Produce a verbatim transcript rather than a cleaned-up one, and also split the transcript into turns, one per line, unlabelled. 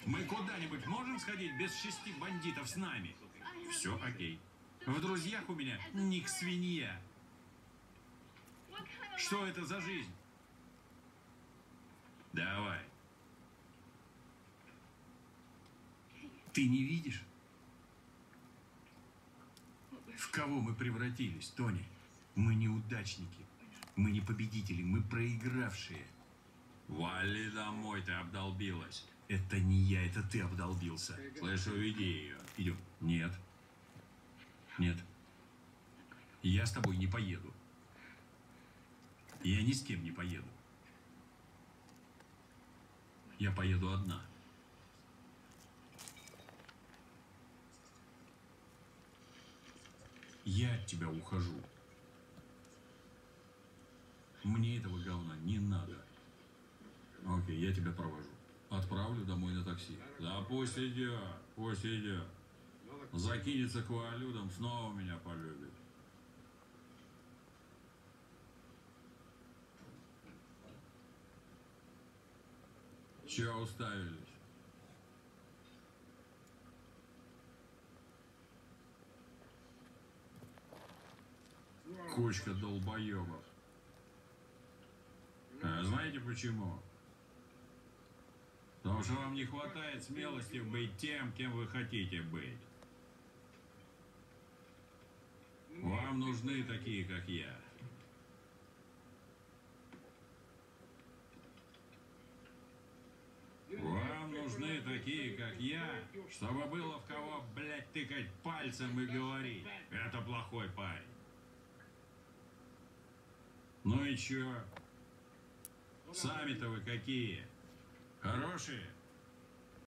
Мы куда-нибудь можем сходить без шести бандитов с нами? Все окей. В друзьях у меня ник свинья. Что это за жизнь? Давай. Ты не видишь? В кого мы превратились, Тони? Мы неудачники. Мы не победители, мы проигравшие. Вали домой, ты обдолбилась. Это не я, это ты обдолбился. Слышь, уведи ее. Идем. Нет. Нет. Я с тобой не поеду. Я ни с кем не поеду. Я поеду одна. Я от тебя ухожу. Мне этого говна не надо. Окей, я тебя провожу. Отправлю домой на такси. Да пусть идет, пусть идет. Закинется к валютам, снова меня полюбит. Че уставились? Кучка долбоебов. А знаете почему? Потому что вам не хватает смелости быть тем, кем вы хотите быть. Вам нужны такие, как я. Вам нужны такие, как я, чтобы было в кого, блядь, тыкать пальцем и говорить: это плохой парень. Ну и чё? Сами-то вы какие? Хорошие?